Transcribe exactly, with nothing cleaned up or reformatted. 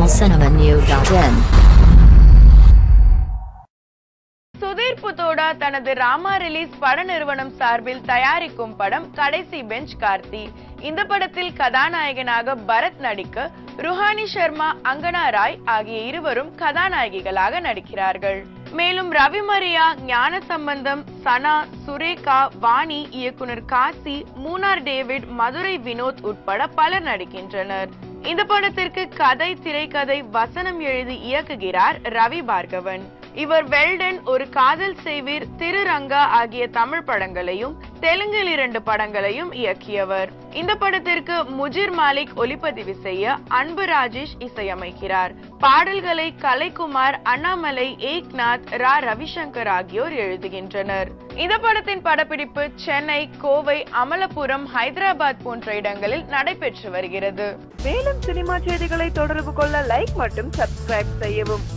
cinema new dot in. Sudhir புத்தோடா தனது Rama release பட நிறுவனம் சார்பில் தயாரிக்கும் படம் கடைசி பெஞ்ச் கார்த்தி. இந்த படத்தில் கதாநாயகனாக பரத் நடிக்க ருஹானி சர்மா, அங்கனா ராய் ஆகிய இருவரும் கதாநாயகிகளாக நடிக்கிறார்கள். மேலும் ரவி மரியா, ஞான சம்பந்தம், சனா, சுரேகா, வாணி, இயக்குனர் காசி, மூனார் டேவிட், மதுரை வினோத் உட்பட பலர் நடிக்கின்றனர். இந்த படத்திற்கு கதை, திரைக்கதை, வசனம் எழுதி இயக்குகிறார் ரவி பார்கவன். இவர் வெல்டன், ஒரு காதல் செய்வீர், திருரங்கா ஆகிய தமிழ் படங்களையும் தெலுங்கில் இரண்டு படங்களையும் இயக்கியவர். இந்த படத்திற்கு முஜிர் மாலிக் ஒளிப்பதிவு செய்ய அன்பு ராஜேஷ் இசையமைக்கிறார். பாடல்களை கலைக்குமார், அண்ணாமலை, ஏக்நாத், ரா ரவிசங்கர் ஆகியோர் எழுதுகின்றனர். இந்த படத்தின் படப்பிடிப்பு சென்னை, கோவை, அமலபுரம், ஹைதராபாத் போன்ற இடங்களில் நடைபெற்று வருகிறது. மேலும் சினிமா செய்திகளை தொடர்பு கொள்ள லைக் மற்றும் சப்ஸ்கிரைப் செய்யவும்.